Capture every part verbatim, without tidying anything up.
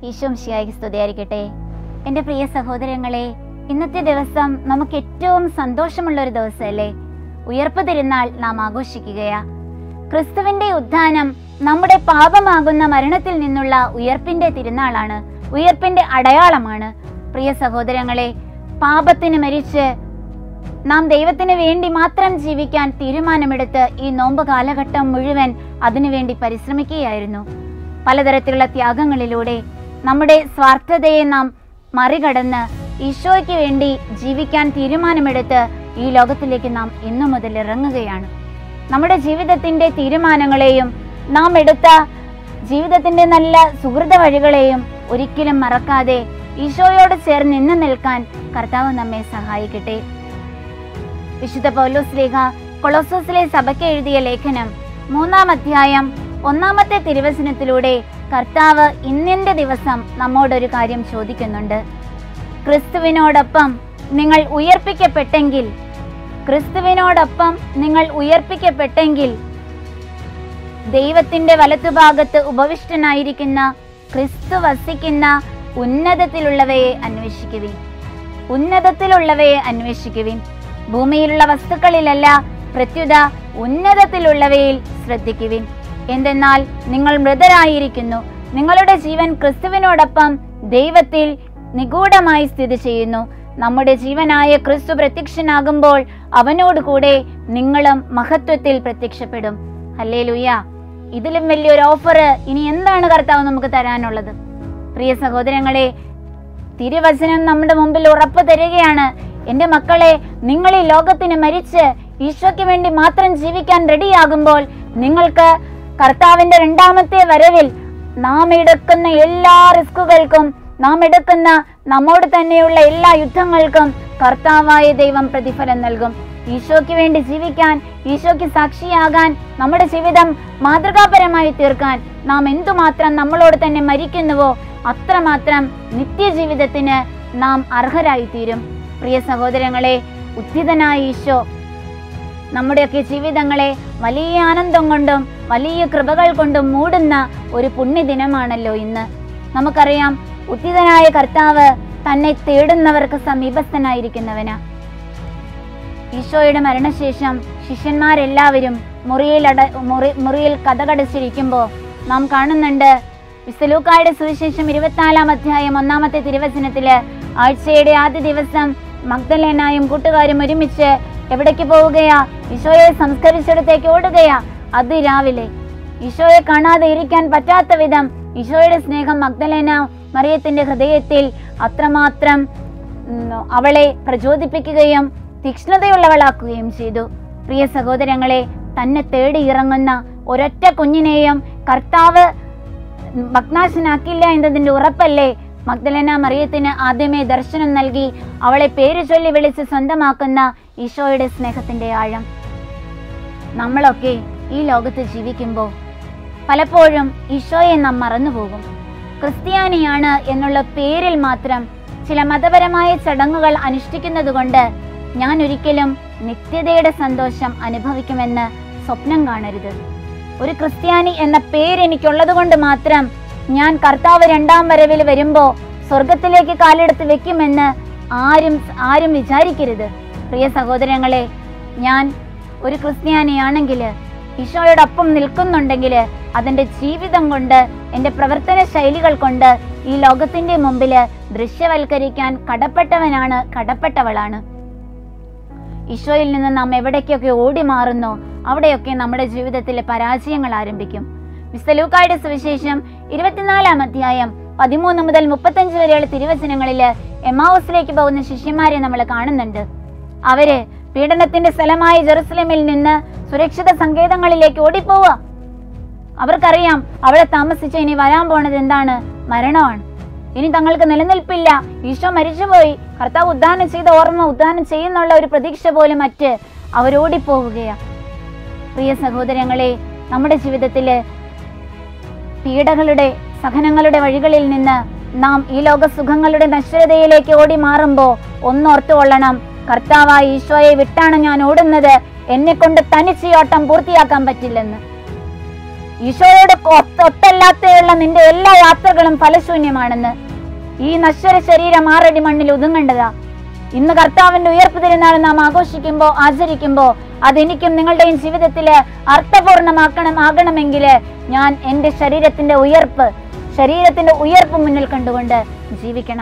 ഈശോ മിശിഹായ്ക്ക് സ്തുതിയായിരിക്കട്ടെ. എൻ്റെ പ്രിയ സഹോദരങ്ങളെ, ഇന്നത്തെ ദിവസം നമുക്ക് ഏറ്റവും സന്തോഷമുള്ള ഒരു ദിവസമല്ലേ? ഉയർപ്പ് തിരുനാൾ നാം ആഘോഷിക്കുകയാ. ക്രിസ്തുവിന്റെ ഉത്ഥാനം നമ്മുടെ പാപമാകുന്ന മരണത്തിൽ നിന്നുള്ള ഉയർപ്പിന്റെ തിരുനാളാണ്, ഉയർപ്പിന്റെ അടയാളമാണ്. പ്രിയ സഹോദരങ്ങളെ, പാപത്തിന് മരിച്ച് നാം ദൈവത്തിന് വേണ്ടി മാത്രം ജീവിക്കാൻ തീരുമാനമെടുത്ത് ഈ നോമ്പ് കാലഘട്ടം മുഴുവൻ അതിനുവേണ്ടി പരിശ്രമിക്കുകയായിരുന്നു. പലതരത്തിലുള്ള ത്യാഗങ്ങളിലൂടെ നമ്മുടെ സ്വാർത്ഥതയെ നാം മറികടന്ന് ഈശോയ്ക്ക് വേണ്ടി ജീവിക്കാൻ തീരുമാനമെടുത്ത് ഈ ലോകത്തിലേക്ക് നാം ഇന്നു മുതൽ ഇറങ്ങുകയാണ്. നമ്മുടെ ജീവിതത്തിന്റെ തീരുമാനങ്ങളെയും നാം എടുത്ത ജീവിതത്തിന്റെ നല്ല സുഹൃത വഴികളെയും ഒരിക്കലും മറക്കാതെ ഈശോയോട് ചേർന്ന് നിന്ന് നിൽക്കാൻ കർത്താവ് നമ്മെ സഹായിക്കട്ടെ. വിശുദ്ധ പൗലോസ് ശ്ലീഹ കൊളോസോസിലെ സഭയ്ക്ക് എഴുതിയ ലേഖനം മൂന്നാം അധ്യായം ഒന്നാമത്തെ തിരുവചനത്തിലൂടെ കർത്താവ് ഇന്നിന്റെ ദിവസം നമ്മോടൊരു കാര്യം ചോദിക്കുന്നുണ്ട്. ക്രിസ്തുവിനോടൊപ്പം നിങ്ങൾ ഉയർപ്പിക്കപ്പെട്ടെങ്കിൽ ക്രിസ്തുവിനോടൊപ്പം നിങ്ങൾ ഉയർപ്പിക്കപ്പെട്ടെങ്കിൽ ദൈവത്തിന്റെ വലത്തുഭാഗത്ത് ഉപവിഷ്ടനായിരിക്കുന്ന ക്രിസ്തു വസിക്കുന്ന ഉന്നതത്തിലുള്ളവയെ അന്വേഷിക്കുവിൻ. ഉന്നതത്തിലുള്ളവയെ അന്വേഷിക്കുവിൻ. ഭൂമിയിലുള്ള വസ്തുക്കളിലല്ല, പ്രത്യുത ഉന്നതത്തിലുള്ളവയിൽ ശ്രദ്ധിക്കുവിൻ. എന്തെന്നാൽ നിങ്ങൾ മൃതരായിരിക്കുന്നു, നിങ്ങളുടെ ജീവൻ ക്രിസ്തുവിനോടൊപ്പം ദൈവത്തിൽ നിഗൂഢമായി സ്ഥിതി ചെയ്യുന്നു. നമ്മുടെ ജീവനായ ക്രിസ്തു പ്രത്യക്ഷനാകുമ്പോൾ അവനോടുകൂടെ നിങ്ങളും മഹത്വത്തിൽ പ്രത്യക്ഷപ്പെടും. ഹല്ലേലൂയ. ഇതിലും വലിയൊരു ഓഫർ ഇനി എന്താണ് കർത്താവ് നമുക്ക് തരാനുള്ളത്? പ്രിയ സഹോദരങ്ങളെ, തിരുവചനം നമ്മുടെ മുമ്പിൽ ഉറപ്പ് തരികയാണ്. എന്റെ മക്കളെ, നിങ്ങൾ ഈ ലോകത്തിന് മരിച്ച് ഈശോയ്ക്ക് വേണ്ടി മാത്രം ജീവിക്കാൻ റെഡിയാകുമ്പോൾ നിങ്ങൾക്ക് കർത്താവിന്റെ രണ്ടാമത്തെ വരവിൽ നാം എടുക്കുന്ന എല്ലാ റിസ്കുകൾക്കും, നാം എടുക്കുന്ന നമ്മോട് തന്നെയുള്ള എല്ലാ യുദ്ധങ്ങൾക്കും കർത്താവായ ദൈവം പ്രതിഫലം നൽകും. ഈശോയ്ക്ക് വേണ്ടി ജീവിക്കാൻ, ഈശോയ്ക്ക് സാക്ഷിയാകാൻ, നമ്മുടെ ജീവിതം മാതൃകാപരമായി തീർക്കാൻ നാം എന്തുമാത്രം നമ്മളോട് തന്നെ മരിക്കുന്നുവോ അത്രമാത്രം നിത്യജീവിതത്തിന് നാം അർഹരായി തീരും. പ്രിയ സഹോദരങ്ങളെ, ഉദ്ധിതനായ ഈശോ നമ്മുടെയൊക്കെ ജീവിതങ്ങളെ വലിയ ആനന്ദം കൊണ്ടും വലിയ കൃപകൾ കൊണ്ടും മൂടുന്ന ഒരു പുണ്യദിനമാണല്ലോ ഇന്ന്. നമുക്കറിയാം, ഉദ്ധിതനായ കർത്താവ് തന്നെ തേടുന്നവർക്ക് സമീപസ്ഥനായിരിക്കുന്നവനാ. ഈശോയുടെ മരണശേഷം ശിഷ്യന്മാരെല്ലാവരും മുറിയിൽ അട മുറി മുറിയിൽ കതകടച്ചിരിക്കുമ്പോൾ നാം കാണുന്നുണ്ട്, വിശുദ്ധ ലൂക്കായുടെ സുവിശേഷം ഇരുപത്തിനാലാം അധ്യായം ഒന്നാമത്തെ തിരുവചനത്തില് ആഴ്ചയുടെ ആദ്യ ദിവസം മഗ്ദലേനായും കൂട്ടുകാരും ഒരുമിച്ച് എവിടേക്ക് പോവുകയാ? ഈശോയെ സംസ്കരിച്ചിടത്തേക്ക് ഓടുകയാ. അതിരാവിലെ ഈശോയെ കാണാതെ ഇരിക്കാൻ പറ്റാത്ത വിധം ഈശോയുടെ സ്നേഹം മഗ്ദലേന മറിയത്തിന്റെ ഹൃദയത്തിൽ അത്രമാത്രം അവളെ പ്രചോദിപ്പിക്കുകയും തീക്ഷ്ണതയുള്ളവളാക്കുകയും ചെയ്തു. പ്രിയ സഹോദരങ്ങളെ, തന്നെ തേടി ഇറങ്ങുന്ന ഒരൊറ്റ കുഞ്ഞിനെയും കർത്താവ് ഭഗ്നാശനാക്കില്ല എന്നതിന്റെ ഉറപ്പല്ലേ മഗ്ദലേന മറിയത്തിന് ആദ്യമേ ദർശനം നൽകി അവളെ പേര് ചൊല്ലി വിളിച്ച് സ്വന്തമാക്കുന്ന ഈശോയുടെ സ്നേഹത്തിന്റെ ആഴം. നമ്മളൊക്കെ ഈ ലോകത്ത് ജീവിക്കുമ്പോൾ പലപ്പോഴും ഈശോയെ നാം മറന്നുപോകും. ക്രിസ്ത്യാനിയാണ് എന്നുള്ള പേരിൽ മാത്രം ചില മതപരമായ ചടങ്ങുകൾ അനുഷ്ഠിക്കുന്നത് കൊണ്ട് ഞാൻ ഒരിക്കലും നിത്യതയുടെ സന്തോഷം അനുഭവിക്കുമെന്ന് സ്വപ്നം കാണരുത്. ഒരു ക്രിസ്ത്യാനി എന്ന പേര് എനിക്കുള്ളത് കൊണ്ട് മാത്രം ഞാൻ കർത്താവ് രണ്ടാം വരവിൽ വരുമ്പോ സ്വർഗത്തിലേക്ക് കാലെടുത്ത് വെക്കുമെന്ന് ആരും ആരും വിചാരിക്കരുത്. പ്രിയ സഹോദരങ്ങളെ, ഞാൻ ഒരു ക്രിസ്ത്യാനിയാണെങ്കിൽ, ഈശോയോടൊപ്പം നിൽക്കുന്നുണ്ടെങ്കിൽ അതിൻ്റെ ജീവിതം കൊണ്ട്, എൻ്റെ പ്രവർത്തന ശൈലികൾ കൊണ്ട് ഈ ലോകത്തിന്റെ മുമ്പില് ദൃശ്യവൽക്കരിക്കാൻ കടപ്പെട്ടവനാണ്, കടപ്പെട്ടവളാണ്. ഈശോയിൽ നിന്ന് നാം എവിടേക്കൊക്കെ ഓടി മാറുന്നോ അവിടെയൊക്കെ നമ്മുടെ ജീവിതത്തിലെ പരാജയങ്ങൾ ആരംഭിക്കും. വിശുദ്ധ ലൂക്കായുടെ സുവിശേഷം ഇരുപത്തിനാലാം അധ്യായം പതിമൂന്ന് മുതൽ മുപ്പത്തഞ്ച് വരെയുള്ള തിരുവചനങ്ങളില് എമ്മാവൂസിലേക്ക് പോകുന്ന ശിഷ്യന്മാരെ നമ്മൾ കാണുന്നുണ്ട്. അവര് പീഡനത്തിന്റെ സ്ഥലമായ ജെറുസലേമിൽ നിന്ന് സുരക്ഷിത സങ്കേതങ്ങളിലേക്ക് ഓടിപ്പോവുക. അവർക്കറിയാം, അവിടെ താമസിച്ച ഇനി വരാൻ പോണത് എന്താണ്? മരണമാണ്. ഇനി തങ്ങൾക്ക് നിലനിൽപ്പില്ല. ഈശോ മരിച്ചുപോയി, കർത്താവ് ഉദ്ധാനം ചെയ്ത ഓർമ്മ ഉദ്ധാനം ചെയ്യുന്നുള്ള ഒരു പ്രതീക്ഷ പോലും മറ്റ് അവരോടിപ്പോവുകയാണ്. പ്രിയ സഹോദരങ്ങളെ, നമ്മുടെ ജീവിതത്തില് പീഡകളുടെ സഹനങ്ങളുടെ വഴികളിൽ നിന്ന് നാം ഈ ലോക സുഖങ്ങളുടെ നശ്വരതയിലേക്ക് ഓടി മാറുമ്പോ ഒന്നോർത്തുകൊള്ളണം, കർത്താവായ ഈശോയെ വിട്ടാണ് ഞാൻ ഓടുന്നത്, എന്നെ കൊണ്ട് തനിച്ച് ഓട്ടം പൂർത്തിയാക്കാൻ പറ്റില്ലെന്ന്. ഈശോയോട് ഒത്തല്ലാതെയുള്ള നിന്റെ എല്ലാ യാത്രകളും ഫലശൂന്യമാണെന്ന്. ഈ നശ്വര ശരീരം ആറടി മണ്ണിൽ ഒതുങ്ങേണ്ടതാ. ഇന്ന് കർത്താവിന്റെ ഉയർപ്പ് തിരുനാൾ നാം ആഘോഷിക്കുമ്പോ ആചരിക്കുമ്പോ അതെനിക്കും നിങ്ങളുടെയും ജീവിതത്തില് അർത്ഥപൂർണമാക്കണം ആകണമെങ്കിൽ ഞാൻ എന്റെ ശരീരത്തിന്റെ ഉയർപ്പ് ശരീരത്തിന്റെ ഉയർപ്പ് മുന്നിൽ കണ്ടുകൊണ്ട് ജീവിക്കണം.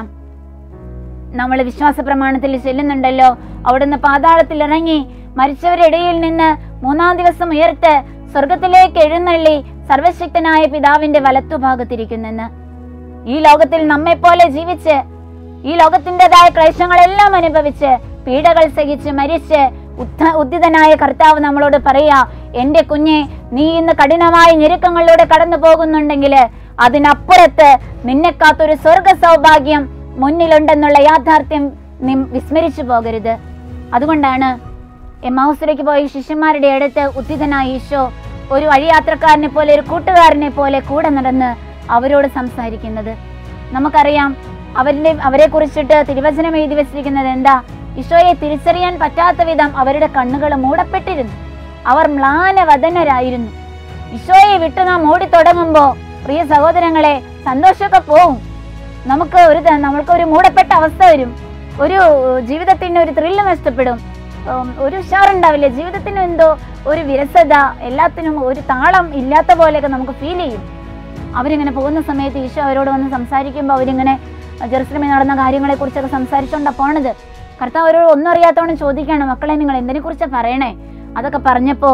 നമ്മൾ വിശ്വാസ പ്രമാണത്തിൽ ചെല്ലുന്നുണ്ടല്ലോ, അവിടുന്ന് പാതാളത്തിൽ ഇറങ്ങി മരിച്ചവരുടെ ഇടയിൽ നിന്ന് മൂന്നാം ദിവസം ഉയർത്ത് സ്വർഗത്തിലേക്ക് എഴുന്നള്ളി സർവശക്തനായ പിതാവിന്റെ വലത്തുഭാഗത്തിരിക്കുന്നെന്ന്. ഈ ലോകത്തിൽ നമ്മെ പോലെ ജീവിച്ച് ഈ ലോകത്തിൻ്റെതായ ക്ലേശങ്ങളെല്ലാം അനുഭവിച്ച് പീഡകൾ സഹിച്ച് മരിച്ച് ഉദ്ധ ഉദ്ധിതനായ കർത്താവ് നമ്മളോട് പറയാ, എന്റെ കുഞ്ഞെ, നീ ഇന്ന് കഠിനമായ ഞെരുക്കങ്ങളിലൂടെ കടന്നു പോകുന്നുണ്ടെങ്കിൽ അതിനപ്പുറത്ത് നിന്നെ കാത്തൊരു സ്വർഗ സൗഭാഗ്യം മുന്നിലുണ്ടെന്നുള്ള യാഥാർത്ഥ്യം നീ വിസ്മരിച്ചു പോകരുത്. അതുകൊണ്ടാണ് എമ്മാഹുസിലേക്ക് പോയ ശിഷ്യന്മാരുടെ അടുത്ത് ഉദ്ധിതനായ ഈശോ ഒരു വഴിയാത്രക്കാരനെ പോലെ ഒരു കൂട്ടുകാരനെ പോലെ കൂടെ നടന്ന് അവരോട് സംസാരിക്കുന്നത്. നമുക്കറിയാം അവരുടെ അവരെ കുറിച്ചിട്ട് തിരുവചനം എഴുതി വെച്ചിരിക്കുന്നത് എന്താ? ഈശോയെ തിരിച്ചറിയാൻ പറ്റാത്ത വിധം അവരുടെ കണ്ണുകൾ മൂടപ്പെട്ടിരുന്നു. അവർ മ്ലാനവദനരായിരുന്നു. ഈശോയെ വിട്ടു നാം ഓടി തുടങ്ങുമ്പോ പ്രിയ സഹോദരങ്ങളെ, സന്തോഷമൊക്കെ പോവും. നമുക്ക് ഒരു നമ്മൾക്ക് ഒരു മൂടപ്പെട്ട അവസ്ഥ വരും. ഒരു ജീവിതത്തിന് ഒരു ത്രില്ല് നഷ്ടപ്പെടും. ഒരു ഉഷാറുണ്ടാവില്ല. ജീവിതത്തിന് എന്തോ ഒരു വിരസത, എല്ലാത്തിനും ഒരു താളം ഇല്ലാത്ത പോലെയൊക്കെ നമുക്ക് ഫീൽ ചെയ്യും. അവരിങ്ങനെ പോകുന്ന സമയത്ത് ഈശോ അവരോട് വന്ന് സംസാരിക്കുമ്പോൾ അവരിങ്ങനെ ജെറുസലേമിൽ നടന്ന കാര്യങ്ങളെ കുറിച്ചൊക്കെ സംസാരിച്ചോണ്ടാ പോണത്. കർത്താവ് അവരോട് ഒന്നും അറിയാത്തോണ്ട് ചോദിക്കാണ്, മക്കളെ നിങ്ങൾ എന്തിനെ കുറിച്ചാ പറയണേ? അതൊക്കെ പറഞ്ഞപ്പോ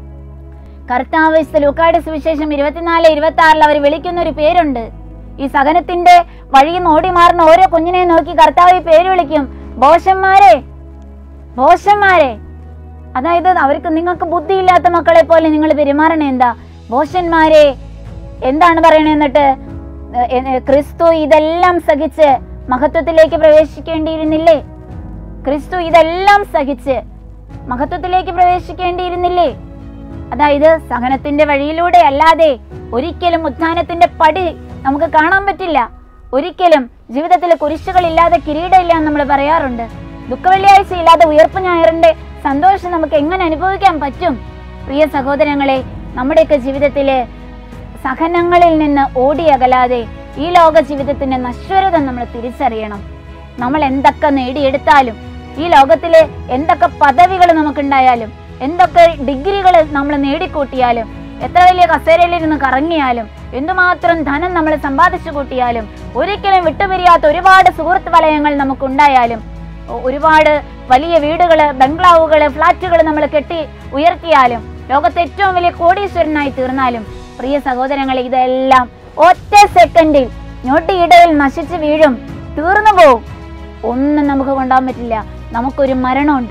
കർത്താവ് ലൂക്കായുടെ സുവിശേഷം ഇരുപത്തിനാല് ഇരുപത്തി ആറിൽ അവർ വിളിക്കുന്ന ഒരു പേരുണ്ട്. ഈ സഹനത്തിന്റെ വഴിയിൽ നിന്ന് ഓടി മാറുന്ന ഓരോ കുഞ്ഞിനെ നോക്കി കർത്താവ് ഈ പേര് വിളിക്കും, ഭോഷന്മാരെ, ഭോഷന്മാരെ. അതായത് അവർക്ക് നിങ്ങൾക്ക് ബുദ്ധിയില്ലാത്ത മക്കളെ പോലെ നിങ്ങൾ പെരുമാറണേ. എന്താ ഭോഷന്മാരെ? എന്താണ് പറയണേ? എന്നിട്ട് ക്രിസ്തു ഇതെല്ലാം സഹിച്ച് മഹത്വത്തിലേക്ക് പ്രവേശിക്കേണ്ടിയിരുന്നില്ലേ? ക്രിസ്തു ഇതെല്ലാം സഹിച്ച് മഹത്വത്തിലേക്ക് പ്രവേശിക്കേണ്ടിയിരുന്നില്ലേ? അതായത് സഹനത്തിന്റെ വഴിയിലൂടെ അല്ലാതെ ഒരിക്കലും ഉത്ഥാനത്തിന്റെ പടി നമുക്ക് കാണാൻ പറ്റില്ല. ഒരിക്കലും ജീവിതത്തിൽ കുരിശുകളില്ലാതെ കിരീടമില്ല എന്ന് നമ്മൾ പറയാറുണ്ട്. ദുഃഖവെള്ളിയാഴ്ച ഇല്ലാതെ ഉയർപ്പ് ഞായറിന്റെ സന്തോഷം നമുക്ക് എങ്ങനെ അനുഭവിക്കാൻ പറ്റും? പ്രിയ സഹോദരങ്ങളെ, നമ്മുടെയൊക്കെ ജീവിതത്തിലെ സഹനങ്ങളിൽ നിന്ന് ഓടിയകലാതെ ഈ ലോക ജീവിതത്തിന്റെ നശ്വരത നമ്മൾ തിരിച്ചറിയണം. നമ്മൾ എന്തൊക്കെ നേടിയെടുത്താലും, ഈ ലോകത്തിലെ എന്തൊക്കെ പദവികൾ നമുക്കുണ്ടായാലും, എന്തൊക്കെ ഡിഗ്രികൾ നമ്മൾ നേടിക്കൂട്ടിയാലും, എത്ര വലിയ കസേരയിലിരുന്ന് കറങ്ങിയാലും, എന്തുമാത്രം ധനം നമ്മൾ സമ്പാദിച്ചു കൂട്ടിയാലും, ഒരിക്കലും വിട്ടുപിരിയാത്ത ഒരുപാട് സുഹൃത്ത് വലയങ്ങൾ നമുക്കുണ്ടായാലും, ഒരുപാട് വലിയ വീടുകള്, ബംഗ്ലാവുകള്, ഫ്ലാറ്റുകൾ നമ്മൾ കെട്ടി ഉയർത്തിയാലും, ലോകത്തെ ഏറ്റവും വലിയ കോടീശ്വരനായി തീർന്നാലും, പ്രിയ സഹോദരങ്ങളെ, ഇതെല്ലാം ഒറ്റ സെക്കൻഡിൽ ഞൊട്ടിയിടയിൽ നശിച്ചു വീഴും, തീർന്നു പോവും. ഒന്നും നമുക്ക് കൊണ്ടുപോകാൻ പറ്റില്ല. നമുക്കൊരു മരണമുണ്ട്.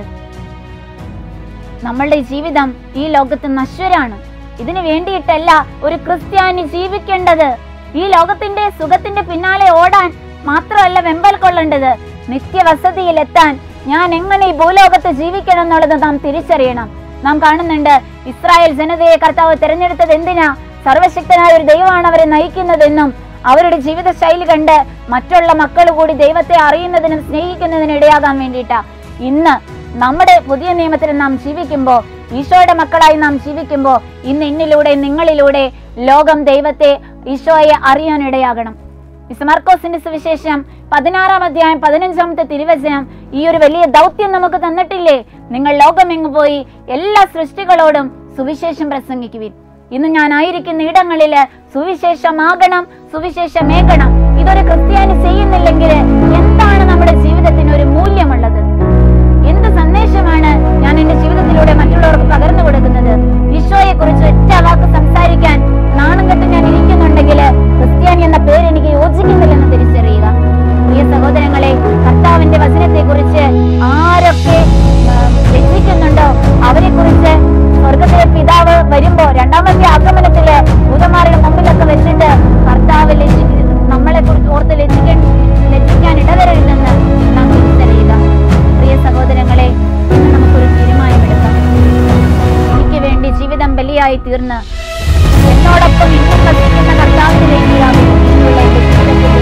നമ്മളുടെ ജീവിതം ഈ ലോകത്ത് നശ്വരാണ്. ഇതിനു വേണ്ടിയിട്ടല്ല ഒരു ക്രിസ്ത്യാനി ജീവിക്കേണ്ടത്. ഈ ലോകത്തിന്റെ സുഖത്തിന്റെ പിന്നാലെ ഓടാൻ മാത്രമല്ല വെമ്പൽ കൊള്ളേണ്ടത്. നിത്യവസതിയിൽ എത്താൻ ഞാൻ എങ്ങനെ ഈ ഭൂലോകത്ത് ജീവിക്കണം എന്നുള്ളത് നാം തിരിച്ചറിയണം. നാം കാണുന്നുണ്ട്, ഇസ്രായേൽ ജനതയെ കർത്താവ് തിരഞ്ഞെടുത്തത് എന്തിനാ? സർവശക്തനായ ഒരു ദൈവമാണ് അവരെ നയിക്കുന്നതെന്നും അവരുടെ ജീവിത ശൈലി കണ്ട് മറ്റുള്ള മക്കൾ കൂടി ദൈവത്തെ അറിയുന്നതിനും സ്നേഹിക്കുന്നതിനും ഇടയാകാൻ വേണ്ടിയിട്ടാ. ഇന്ന് നമ്മുടെ പുതിയ നിയമത്തിൽ നാം ജീവിക്കുമ്പോൾ, ഈശോയുടെ മക്കളായി നാം ജീവിക്കുമ്പോൾ, ഇന്ന് എന്നിലൂടെ നിങ്ങളിലൂടെ ലോകം ദൈവത്തെ, ഈശോയെ അറിയാൻ ഇടയാകണം. മാർക്കോസിന്റെ സുവിശേഷം പതിനാറാം അധ്യായം പതിനഞ്ചാമത്തെ തിരുവചനം ഈ ഒരു വലിയ ദൗത്യം നമുക്ക് തന്നിട്ടില്ലേ? നിങ്ങൾ ലോകമെങ്ങു പോയി എല്ലാ സൃഷ്ടികളോടും സുവിശേഷം പ്രസംഗിക്കുവിൻ. ഇന്ന് ഞാൻ ആയിരിക്കുന്ന ഇടങ്ങളില് സുവിശേഷമാകണം, സുവിശേഷമേകണം. ഇതൊരു ക്രിസ്ത്യാനി ചെയ്യുന്നില്ലെങ്കിൽ എന്താണ് നമ്മുടെ ജീവിതത്തിന് ഒരു മൂല്യമുള്ളത്? എന്ത് സന്ദേശമാണ് ഞാൻ എന്റെ ജീവിതത്തിലൂടെ മറ്റുള്ളവർക്ക് പകർന്നു കൊടുക്കുന്നത്? ഈശോയെ കുറിച്ച് ഒറ്റ വാക്ക് സംസാരിക്കാൻ നാണം കെട്ട് ഞാൻ ഇരിക്കുന്നുണ്ടെങ്കിൽ ക്രിസ്ത്യാനി എന്ന പേര് എനിക്ക് യോജിക്കുന്നില്ലെന്ന് തിരിച്ചറിയുക. പ്രിയ സഹോദരങ്ങളെ, കർത്താവിന്റെ വചനത്തെ കുറിച്ച് ആരൊക്കെ ലജ്ജിക്കുന്നുണ്ടോ അവരെ കുറിച്ച് സ്വർഗത്തിലെ പിതാവ് വരുമ്പോ രണ്ടാമത്തെ ആഗമനത്തില് ഭൂതന്മാരുടെ മുമ്പിലൊക്കെ വെച്ചിട്ട് കർത്താവ് ലജ്ജിക്കുന്നു, നമ്മളെ കുറിച്ച് ഓർത്ത് ലജ്ജിക്കാൻ ലജ്ജിക്കാൻ ഇടവരരുതെന്ന് നാം തിരിച്ചറിയുക. പ്രിയ സഹോദരങ്ങളെ, ഇന്ന് നമുക്കൊരു തീരുമാനമെടുക്കാം. എനിക്ക് വേണ്ടി ജീവിതം ബലിയായി തീർന്ന് എന്നോടൊപ്പം ഇന്നും വസിക്കുന്ന കർത്താവിന് വേണ്ടിയാണ് ഇന്നുള്ള എന്റെ ജീവിതത്തിന്റെ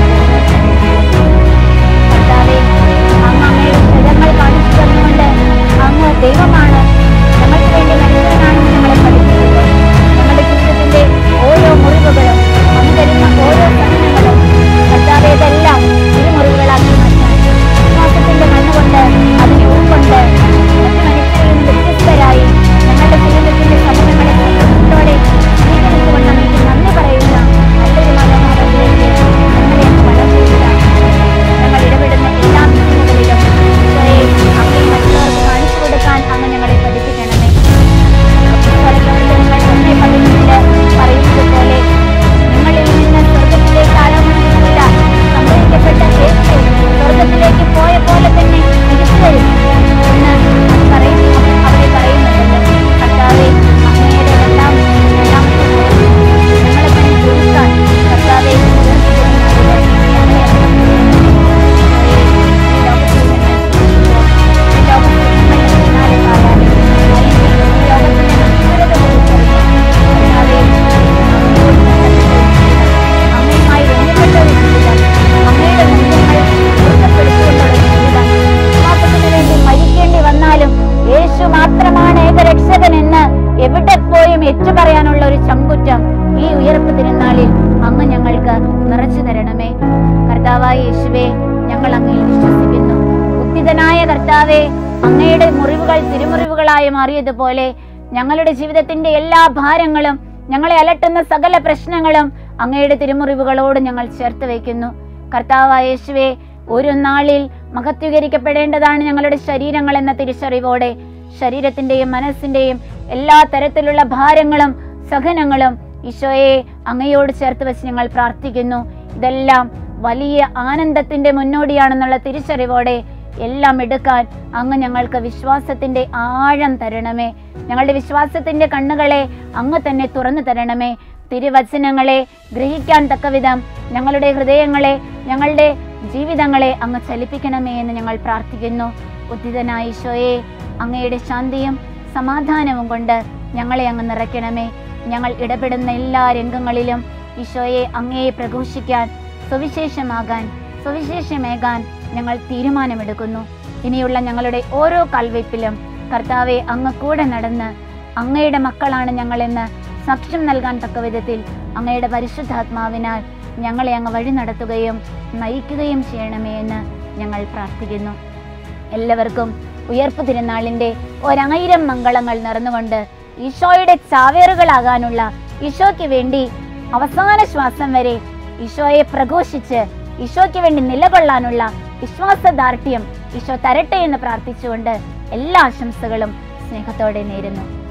കർത്താവെ, അങ്ങ് അങ്ങയുടെ സ്ഥലങ്ങൾ കാണിച്ചു തന്നുകൊണ്ട് അങ്ങ് ദൈവമാണ്, ഞങ്ങൾക്ക് വേണ്ടി മനുഷ്യനാണെന്ന് നമ്മളെ പഠിപ്പിക്കുന്നു. നമ്മുടെ ജീവിതത്തിന്റെ ഉയർപ്പ് തിരുനാളിൽ അങ്ങ് ഞങ്ങൾക്ക് നിറച്ചു തരണമേ. കർത്താവായ യേശുവേ, ഞങ്ങൾ അങ്ങയിൽ വിശ്വസിക്കുന്നു. ഉത്തിതനായ കർത്താവേ, അങ്ങയുടെ മുറിവുകൾ തിരുമുറിവുകളായി മാറിയതുപോലെ ഞങ്ങളുടെ ജീവിതത്തിന്റെ എല്ലാ ഭാരങ്ങളും, ഞങ്ങളെ അലട്ടുന്ന സകല പ്രശ്നങ്ങളും അങ്ങയുടെ തിരുമുറിവുകളോട് ഞങ്ങൾ ചേർത്ത് വയ്ക്കുന്നു. കർത്താവായ യേശുവേ, ഒരു നാളിൽ മഹത്വീകരിക്കപ്പെടേണ്ടതാണ് ഞങ്ങളുടെ ശരീരങ്ങൾ എന്ന തിരിച്ചറിവോടെ ശരീരത്തിന്റെയും മനസ്സിന്റെയും എല്ലാ തരത്തിലുള്ള ഭാരങ്ങളും സഹനങ്ങളും ഈശോയെ അങ്ങയോട് ചേർത്ത് വെച്ച് ഞങ്ങൾ പ്രാർത്ഥിക്കുന്നു. ഇതെല്ലാം വലിയ ആനന്ദത്തിന്റെ മുന്നോടിയാണെന്നുള്ള തിരിച്ചറിവോടെ എല്ലാം എടുക്കാൻ അങ്ങ് ഞങ്ങൾക്ക് വിശ്വാസത്തിന്റെ ആഴം തരണമേ. ഞങ്ങളുടെ വിശ്വാസത്തിന്റെ കണ്ണുകളെ അങ്ങ് തന്നെ തുറന്നു തരണമേ. തിരുവചനങ്ങളെ ഗ്രഹിക്കാൻ തക്കവിധം ഞങ്ങളുടെ ഹൃദയങ്ങളെ, ഞങ്ങളുടെ ജീവിതങ്ങളെ അങ്ങ് ചലിപ്പിക്കണമേ എന്ന് ഞങ്ങൾ പ്രാർത്ഥിക്കുന്നു. ഉദ്ധിതനായ ഈശോയെ, അങ്ങയുടെ ശാന്തിയും സമാധാനവും കൊണ്ട് ഞങ്ങളെ അങ്ങ് നിറയ്ക്കണമേ. ഞങ്ങൾ ഇടപെടുന്ന എല്ലാ രംഗങ്ങളിലും ഈശോയെ അങ്ങയെ പ്രഘോഷിക്കാൻ, സുവിശേഷമാകാൻ, സുവിശേഷമേകാൻ ഞങ്ങൾ തീരുമാനമെടുക്കുന്നു. ഇനിയുള്ള ഞങ്ങളുടെ ഓരോ കാൽവയ്പിലും കർത്താവെ, അങ്ങ് കൂടെ നടന്ന് അങ്ങയുടെ മക്കളാണ് ഞങ്ങളെന്ന് സാക്ഷ്യം നൽകാൻ തക്ക വിധത്തിൽ അങ്ങയുടെ പരിശുദ്ധാത്മാവിനാൽ ഞങ്ങളെ അങ്ങ് വഴി നടത്തുകയും നയിക്കുകയും ചെയ്യണമേ എന്ന് ഞങ്ങൾ പ്രാർത്ഥിക്കുന്നു. എല്ലാവർക്കും ഉയർപ്പ് തിരുനാളിന്റെ ഒരായിരം മംഗളങ്ങൾ നേർന്നുകൊണ്ട് ഈശോയുടെ ചാവേറുകളാകാനുള്ള, ഈശോയ്ക്ക് വേണ്ടി അവസാന ശ്വാസം വരെ ഈശോയെ പ്രഘോഷിച്ച് ഈശോയ്ക്ക് വേണ്ടി നിലകൊള്ളാനുള്ള വിശ്വാസദാർഢ്യം ഈശോ തരട്ടെ എന്ന് പ്രാർത്ഥിച്ചുകൊണ്ട് എല്ലാ ആശംസകളും സ്നേഹത്തോടെ നേരുന്നു.